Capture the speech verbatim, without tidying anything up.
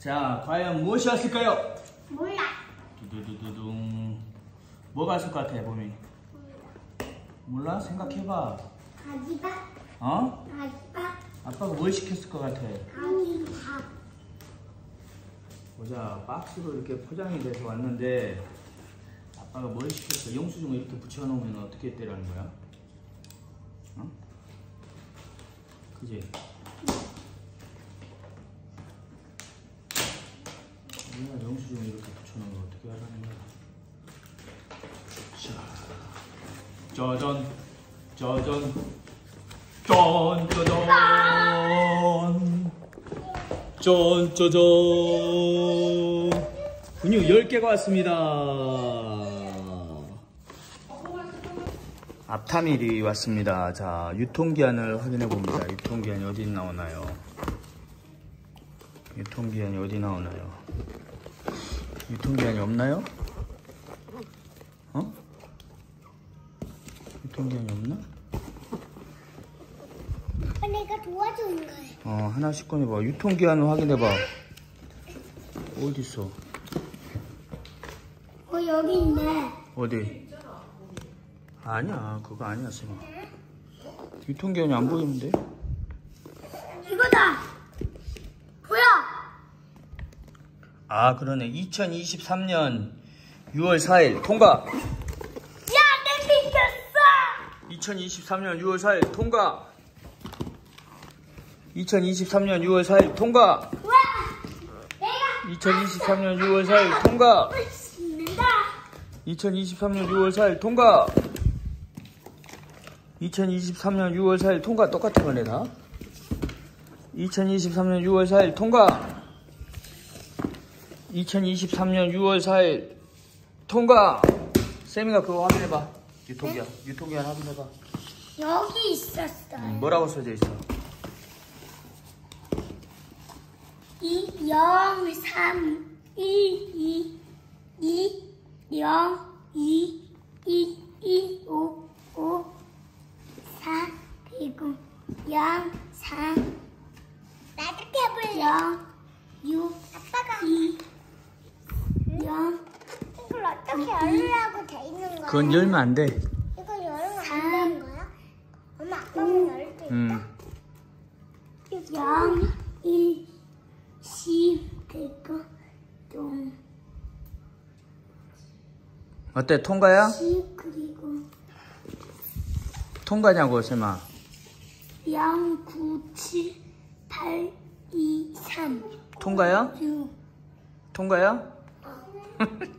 자, 과연 무엇이 왔을까요? 몰라. 두두두두둥. 뭐가 왔을 것 같아, 봄이? 몰라? 생각해봐. 아기밥. 어? 아기밥. 아빠가 뭘 시켰을 것 같아? 아기밥. 보자, 박스로 이렇게 포장이 돼서 왔는데 아빠가 뭘 시켰어? 영수증을 이렇게 붙여놓으면 어떻게 했대라는 거야? 어? 그지? 뭐야, 영수증을 이렇게 붙여놓으면 어떻게 하라는 거야? 자, 짜잔, 짜잔, 짠, 짜잔, 짠, 짜잔. 근육 열 개가 왔습니다. 앞타밀이 왔습니다. 자, 유통기한을 확인해 봅니다. 유통기한이 어디 나오나요? 유통기한이 어디 나오나요? 유통기한이 없나요? 어? 유통기한이 없나? 아빠 내가 도와주는 거야. 어, 하나씩 꺼내봐. 유통기한을 확인해봐. 어딨어? 어, 여기 있네. 어디? 아니야, 그거 아니야, 쌤아. 유통기한이 안 보이는데? 이거다. 뭐야? 아, 그러네. 이천이십삼 년 유월 사일 통과. 야, 내 비켰어. 이천이십삼 년 유월 사일 통과. 이천이십삼 년 유월 사일 통과. 와, 내가 이천이십삼 년 유월 사일 통과. 신난다. 이천이십삼 년 유월 사일 통과. 이천이십삼 년 유월 사일 통과. 똑같은 거네 다. 이천이십삼 년 유월 사일 통과. 이천이십삼 년 유월 사일 통과. 쌤이가 그거 확인해봐. 유통기한. 네? 유통기한 확인해봐. 여기 있었어. 음, 뭐라고 써져 있어? 이 영 삼 일 이 이 영 이 이 이 오 오 사 그리고 영 삼 나도 해볼래. 영 육 아빠가 이 영 이걸 어떻게 열으라고 돼 있는 거야? 그건 열면 안 돼. 이거 열으면 안 되는 거야? 엄마 아빠는 열 수 있다. 음. 영 일 십 그리고 좀 어때? 통과야? 십 그리고 통과냐고, 쌤아. 영 구 칠 팔 이 삼 통과야? 육 통과야?